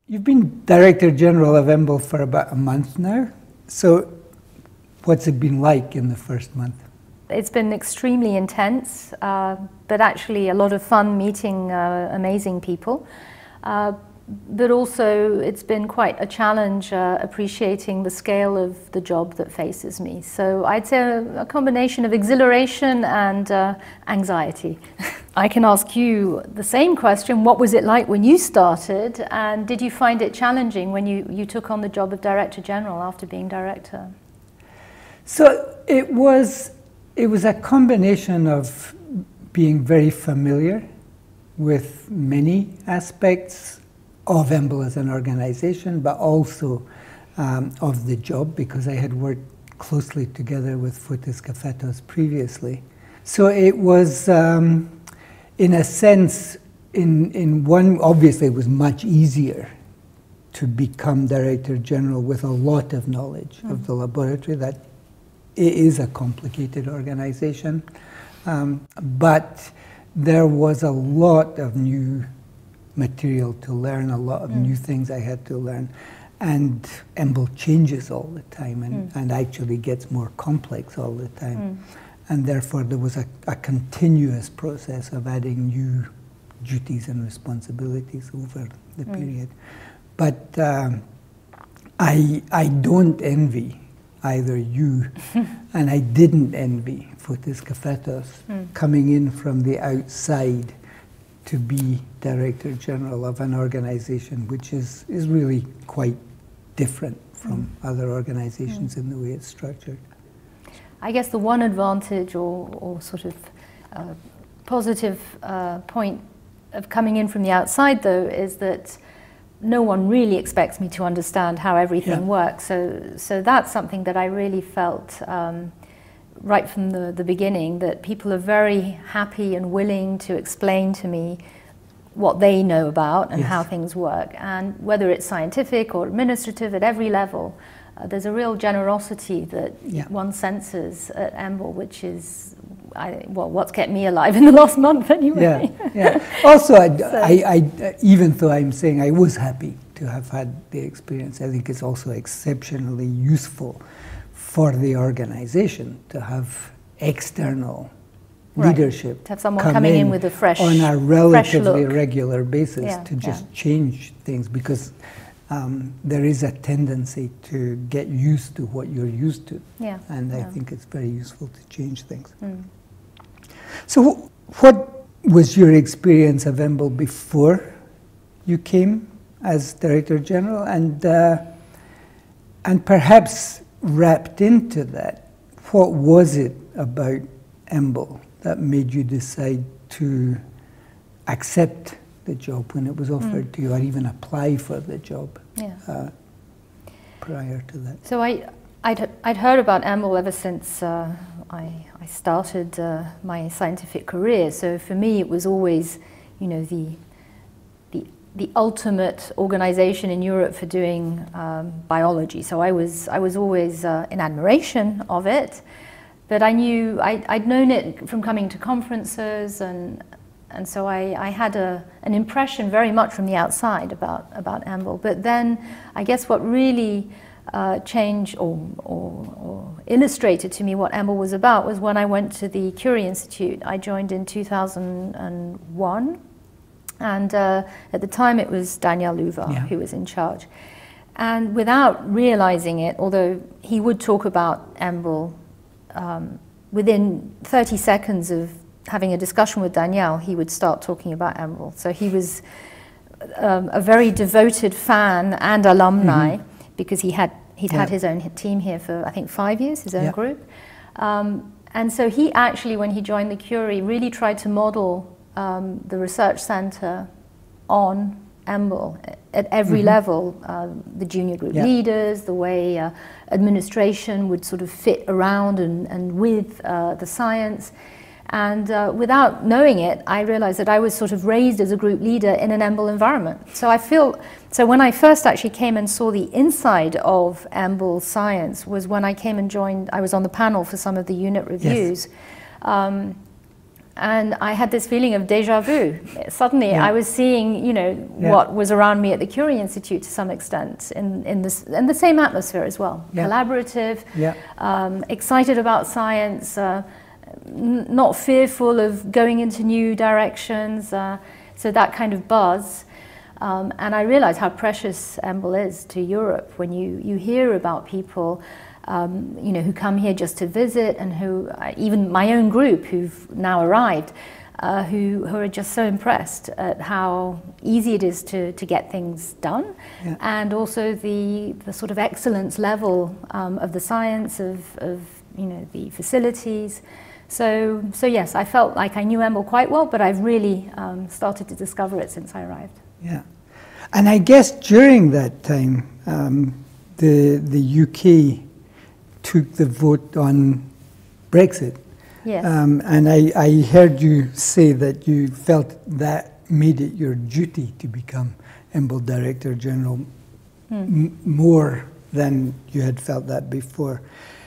You've been Director General of EMBL for about a month now. So what's it been like in the first month? It's been extremely intense, but actually a lot of fun meeting amazing people. But also it's been quite a challenge appreciating the scale of the job that faces me. So I'd say a combination of exhilaration and anxiety. I can ask you the same question. What was it like when you started, and did you find it challenging when you took on the job of Director General after being Director? So it was a combination of being very familiar with many aspects of EMBL as an organization, but also of the job, because I had worked closely together with Fotis Kafetos previously. So it was, in a sense, in one, obviously it was much easier to become Director General with a lot of knowledge of the laboratory. That it is a complicated organization, but there was a lot of new material to learn, a lot of new things I had to learn, and EMBL changes all the time and actually gets more complex all the time. And therefore there was a continuous process of adding new duties and responsibilities over the period. But I don't envy either you, and I didn't envy Fotis Kafetos coming in from the outside to be Director General of an organization which is really quite different from other organizations in the way it's structured. I guess the one advantage or sort of positive point of coming in from the outside, though, is that no one really expects me to understand how everything works. So that's something that I really felt right from the beginning, that people are very happy and willing to explain to me what they know about and how things work. And whether it's scientific or administrative at every level, there's a real generosity that one senses at EMBL, which is what's kept me alive in the last month anyway. Also, even though I'm saying I was happy to have had the experience, I think it's also exceptionally useful for the organization to have external leadership, to have someone coming in with a fresh on a relatively regular basis to just change things, because there is a tendency to get used to what you're used to, and I think it's very useful to change things. So what was your experience of EMBL before you came as Director General, and perhaps wrapped into that, what was it about EMBL that made you decide to accept the job when it was offered to you, or even apply for the job prior to that? So I'd heard about EMBL ever since I started my scientific career. So for me, it was always, you know, the ultimate organization in Europe for doing biology. So I was always in admiration of it. But I knew, I'd known it from coming to conferences, and so I had an impression very much from the outside about EMBL. But then I guess what really changed or illustrated to me what EMBL was about was when I went to the Curie Institute. I joined in 2001, and at the time it was Daniel Luvar who was in charge. And without realizing it, although he would talk about EMBL, within 30 seconds of having a discussion with Daniel, he would start talking about EMBL. So he was a very devoted fan and alumni, because he'd had his own team here for, I think, 5 years, his own group. And so he actually, when he joined the Curie, really tried to model the research center on EMBL at every level, the junior group leaders, the way administration would sort of fit around and with the science. And without knowing it, I realized that I was sort of raised as a group leader in an EMBL environment. So when I first actually came and saw the inside of EMBL science was when I came and joined, I was on the panel for some of the unit reviews. And I had this feeling of déjà vu. Suddenly I was seeing, you know, what was around me at the Curie Institute to some extent in the same atmosphere as well. Collaborative, excited about science, not fearful of going into new directions, so that kind of buzz. And I realized how precious EMBL is to Europe when you hear about people you know, who come here just to visit, and who, even my own group who've now arrived, who are just so impressed at how easy it is to get things done, and also the sort of excellence level of the science, of you know, the facilities. So yes, I felt like I knew EMBL quite well, but I've really started to discover it since I arrived. Yeah, and I guess during that time, the UK took the vote on Brexit. Yes. And I heard you say that you felt that made it your duty to become EMBL Director General more than you had felt that before.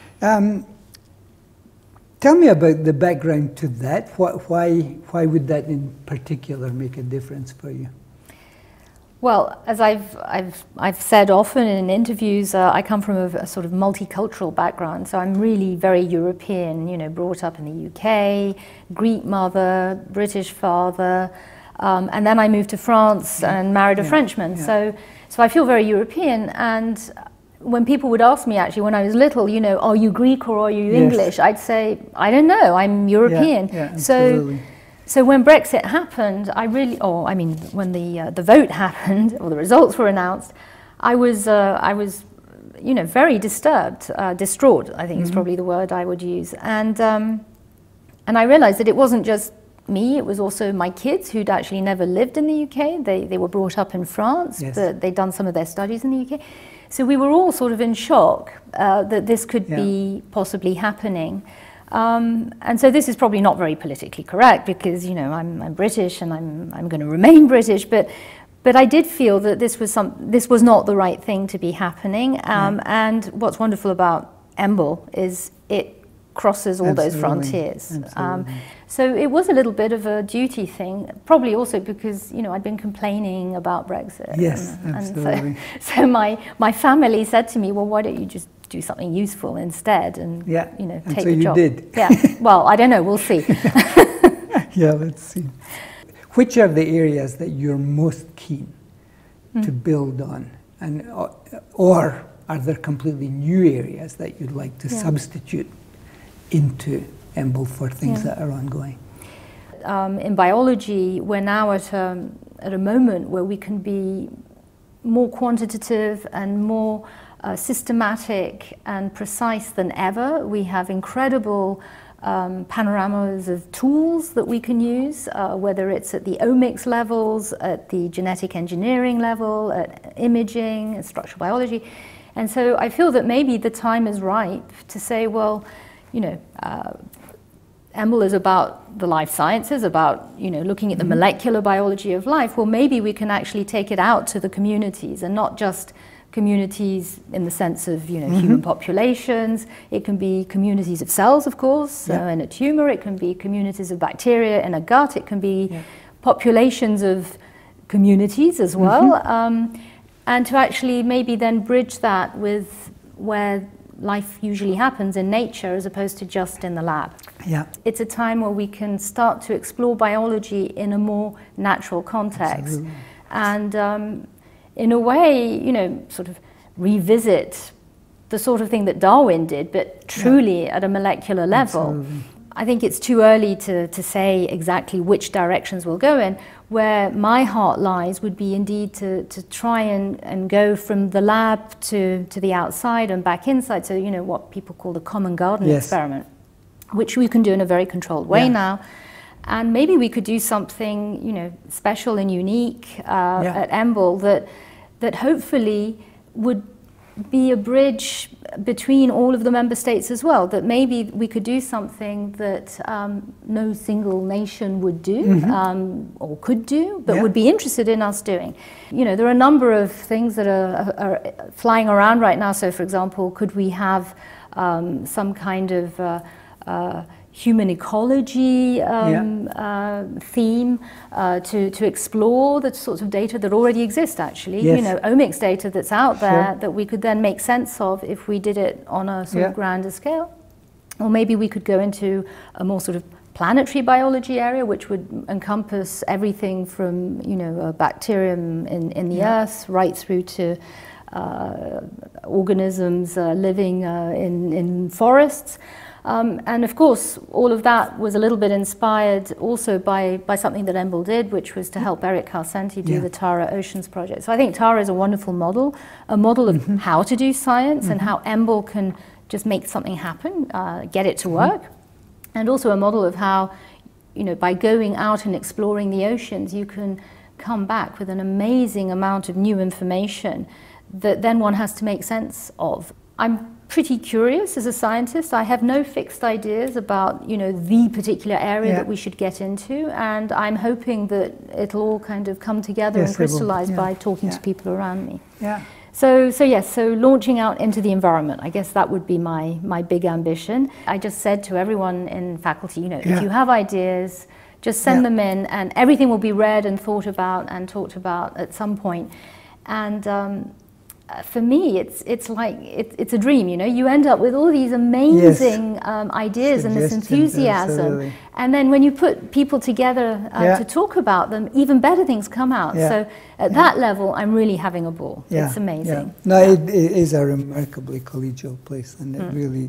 Tell me about the background to that. Why would that in particular make a difference for you? Well, as I've said often in interviews, I come from a sort of multicultural background, so I'm really very European, you know, brought up in the UK, Greek mother, British father, and then I moved to France and married a Frenchman, so I feel very European. And when people would ask me, actually, when I was little, you know, are you Greek or are you English? I'd say, I don't know, I'm European. So when Brexit happened, when the vote happened, or the results were announced, I was you know, very disturbed, distraught, I think is probably the word I would use. And I realized that it wasn't just me, it was also my kids who'd actually never lived in the UK. They were brought up in France, but they'd done some of their studies in the UK. So we were all sort of in shock that this could be possibly happening. And so this is probably not very politically correct, because, you know, I'm British and I'm going to remain British, but I did feel that this was not the right thing to be happening. And what's wonderful about EMBL is it crosses all those frontiers. So it was a little bit of a duty thing, probably also because, you know, I'd been complaining about Brexit. Yes, absolutely. So my family said to me, well, why don't you just do something useful instead and, you know, take the job. So you did. Yeah, well, I don't know, we'll see. Yeah, let's see. Which are the areas that you're most keen to build on? And, or are there completely new areas that you'd like to substitute into EMBL for things that are ongoing? In biology, we're now at a moment where we can be more quantitative and more systematic and precise than ever. We have incredible panoramas of tools that we can use, whether it's at the omics levels, at the genetic engineering level, at imaging, and structural biology. And so I feel that maybe the time is ripe to say, well, you know, EMBL is about the life sciences, about, you know, looking at the molecular biology of life. Well, maybe we can actually take it out to the communities, and not just communities in the sense of, you know, human populations. It can be communities of cells, of course. So in a tumor, it can be communities of bacteria in a gut. It can be populations of communities as well. And to actually maybe then bridge that with where life usually happens in nature, as opposed to just in the lab. Yeah. It's a time where we can start to explore biology in a more natural context. Absolutely. And in a way, you know, sort of revisit the sort of thing that Darwin did, but truly at a molecular level. Absolutely. I think it's too early to say exactly which directions we'll go in. Where my heart lies would be indeed to try and go from the lab to the outside and back inside. So, you know, what people call the common garden experiment, which we can do in a very controlled way now. And maybe we could do something, you know, special and unique at EMBL that hopefully would be a bridge between all of the member states as well, that maybe we could do something that no single nation would do or could do, but would be interested in us doing. You know, there are a number of things that are flying around right now. So, for example, could we have some kind of human ecology theme to explore the sorts of data that already exist, actually. Yes. You know, omics data that's out there Sure. that we could then make sense of if we did it on a sort of grander scale. Or maybe we could go into a more sort of planetary biology area, which would encompass everything from, you know, a bacterium in the earth right through to organisms living in forests. And of course, all of that was a little bit inspired also by something that EMBL did, which was to help Eric Carcenti do the Tara Oceans project. So I think Tara is a wonderful model, of how to do science and how EMBL can just make something happen, get it to work. And also a model of how, you know, by going out and exploring the oceans, you can come back with an amazing amount of new information that then one has to make sense of. I'm pretty curious as a scientist. I have no fixed ideas about, you know, the particular area that we should get into, and I'm hoping that it'll all kind of come together and crystallize by talking to people around me. So launching out into the environment, I guess that would be my big ambition. I just said to everyone in faculty, you know, if you have ideas, just send them in, and everything will be read and thought about and talked about at some point. And for me, it's like it's a dream. You know, you end up with all these amazing ideas and this enthusiasm, and then when you put people together to talk about them, even better things come out. So at that level, I'm really having a ball. It's amazing. No, it is a remarkably collegial place, and it really,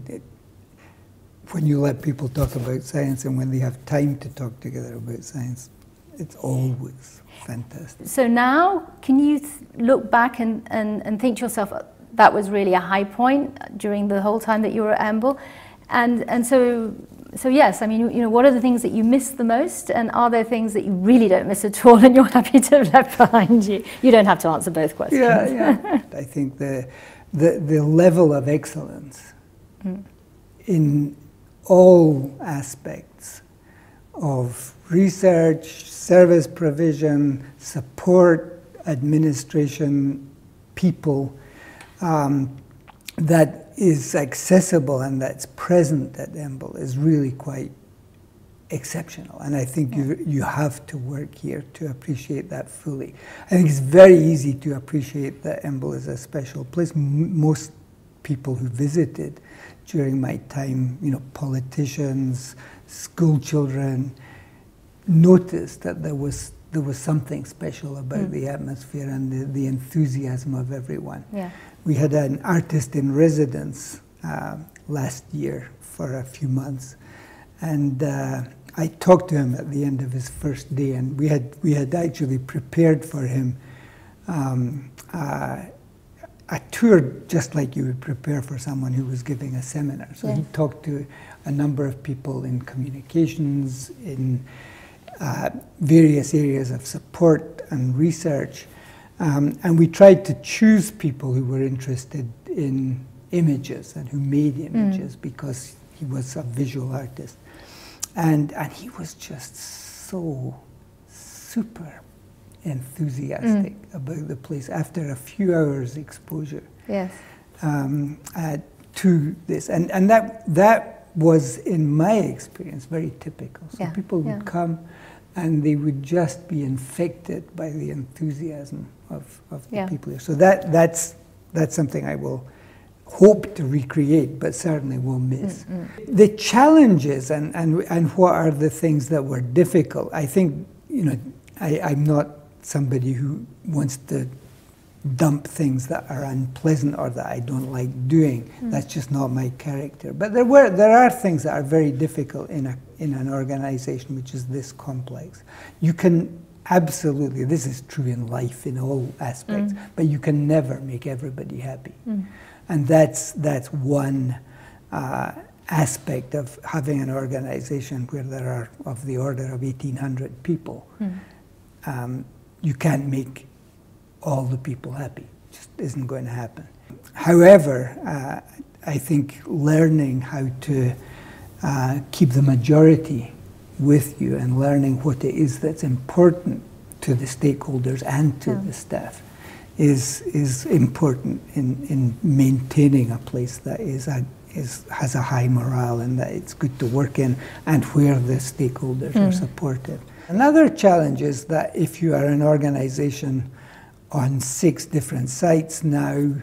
when you let people talk about science and when they have time to talk together about science, it's always fantastic. So now, can you look back and think to yourself, that was really a high point during the whole time that you were at EMBL? And so yes, I mean, you know, what are the things that you miss the most, and are there things that you really don't miss at all and you're happy to have left behind you? You don't have to answer both questions. I think the level of excellence in all aspects of research, service provision, support, administration, people, that is accessible and that's present at EMBL is really quite exceptional. And I think you have to work here to appreciate that fully. I think it's very easy to appreciate that EMBL is a special place. Most people who visited during my time, you know, politicians, school children, noticed that there was something special about the atmosphere and the enthusiasm of everyone. We had an artist in residence last year for a few months, and I talked to him at the end of his first day, and we had actually prepared for him a tour just like you would prepare for someone who was giving a seminar. So he talked to a number of people in communications, in various areas of support and research, and we tried to choose people who were interested in images and who made images because he was a visual artist, and he was just so super enthusiastic about the place after a few hours exposure to this, and that was, in my experience, very typical. So people would come and they would just be infected by the enthusiasm of the people here. So that's something I will hope to recreate, but certainly will miss. The challenges and what are the things that were difficult, I think, you know, I'm not somebody who wants to dump things that are unpleasant or that I don't like doing. That's just not my character. But there are things that are very difficult in an organization which is this complex. You can absolutely, this is true in life in all aspects, but you can never make everybody happy. And that's one aspect of having an organization where there are of the order of 1,800 people. You can't make all the people happy. It just isn't going to happen. However, I think learning how to keep the majority with you and learning what it is that's important to the stakeholders and to the staff is important in maintaining a place that is has a high morale and that it's good to work in, and where the stakeholders are supportive. Another challenge is that if you are an organization on 6 different sites now,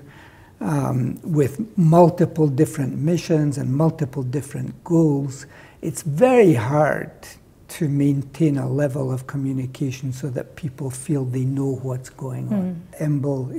with multiple different missions and multiple different goals, it's very hard to maintain a level of communication so that people feel they know what's going on. EMBL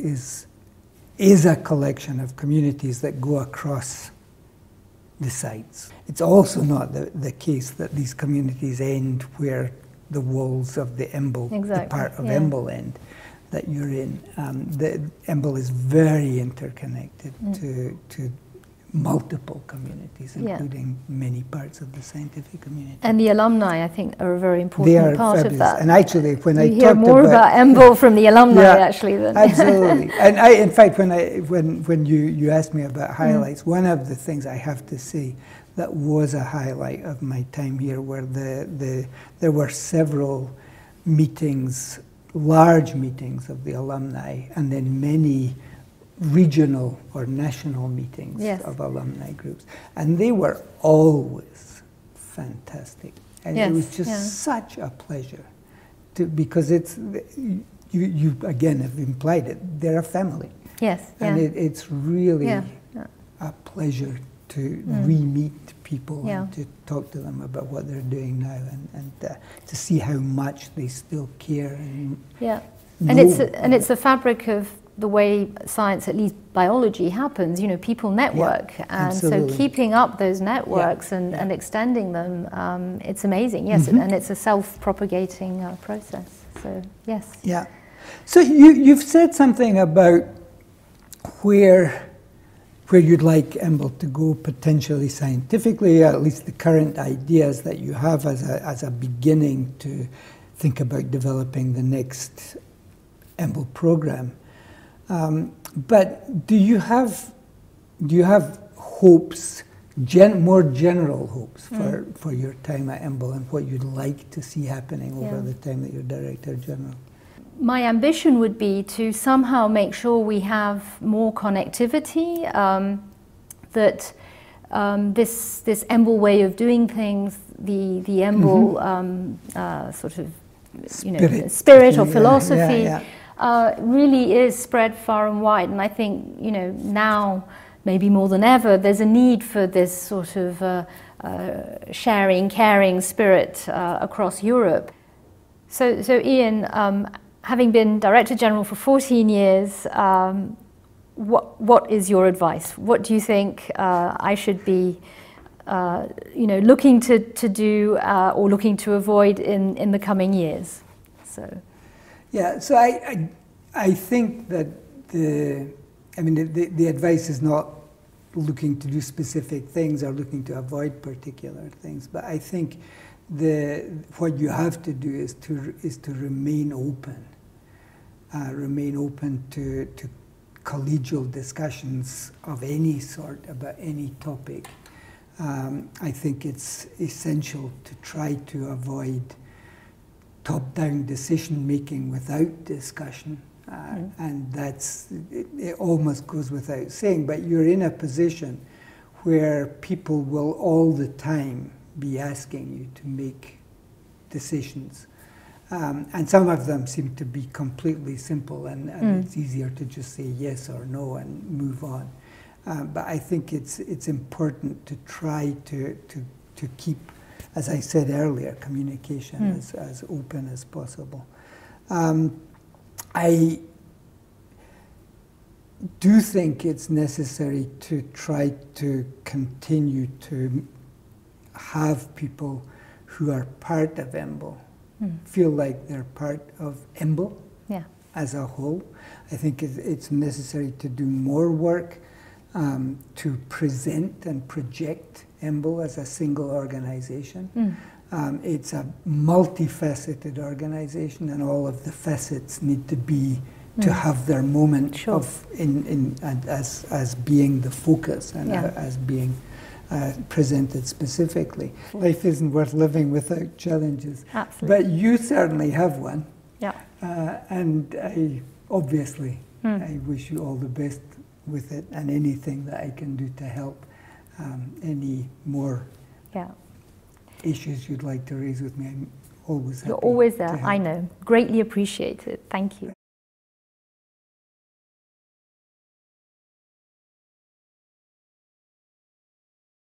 is a collection of communities that go across the sites. It's also not the case that these communities end where the walls of the EMBL, the part of EMBL end that you're in. The EMBL is very interconnected to multiple communities, including many parts of the scientific community. And the alumni, I think, are a very important part fabulous. of that. And actually, when I hear more about EMBL from the alumni, actually, than absolutely. And in fact, when you asked me about highlights, one of the things I have to say that was a highlight of my time here were there were several meetings, large meetings of the alumni, and then many regional or national meetings of alumni groups. And they were always fantastic. And it was just such a pleasure because it's, you again have implied it, they're a family. Yes. And it's really a pleasure to re-meet people and to talk to them about what they're doing now and to see how much they still care. And it's the fabric of the way science, at least biology, happens. You know, people network, and so keeping up those networks and extending them, it's amazing. Yes, and it's a self-propagating process. So yes. Yeah. So you've said something about where you'd like EMBL to go potentially scientifically, at least the current ideas that you have as a beginning to think about developing the next EMBL program. But do you have hopes, more general hopes for your time at EMBL and what you'd like to see happening over the time that you're Director General? My ambition would be to somehow make sure we have more connectivity, that this EMBL way of doing things, the EMBL sort of spirit or philosophy, really is spread far and wide. And I think, you know, now maybe more than ever, there's a need for this sort of sharing, caring spirit across Europe. So Iain, having been Director General for 14 years, what is your advice? What do you think I should be, looking to do or looking to avoid in the coming years? So. Yeah, so I think that the advice is not looking to do specific things or looking to avoid particular things, but I think what you have to do is to remain open to collegial discussions of any sort about any topic. I think it's essential to try to avoid top-down decision-making without discussion, and it almost goes without saying, but you're in a position where people will all the time be asking you to make decisions. And some of them seem to be completely simple, and it's easier to just say yes or no and move on. But I think it's important to try to keep, as I said earlier, communication as open as possible. I do think it's necessary to try to continue to have people who are part of EMBL feel like they're part of EMBL as a whole. I think it's necessary to do more work to present and project EMBL as a single organization. It's a multifaceted organization, and all of the facets need to be to have their moment of as being the focus and as being presented specifically. Life isn't worth living without challenges. Absolutely. But you certainly have one. Yeah. And I obviously I wish you all the best with it, and anything that I can do to help any more Yeah. issues you'd like to raise with me. I'm always happy. You're always there, to help. I know. Greatly appreciated. Thank you.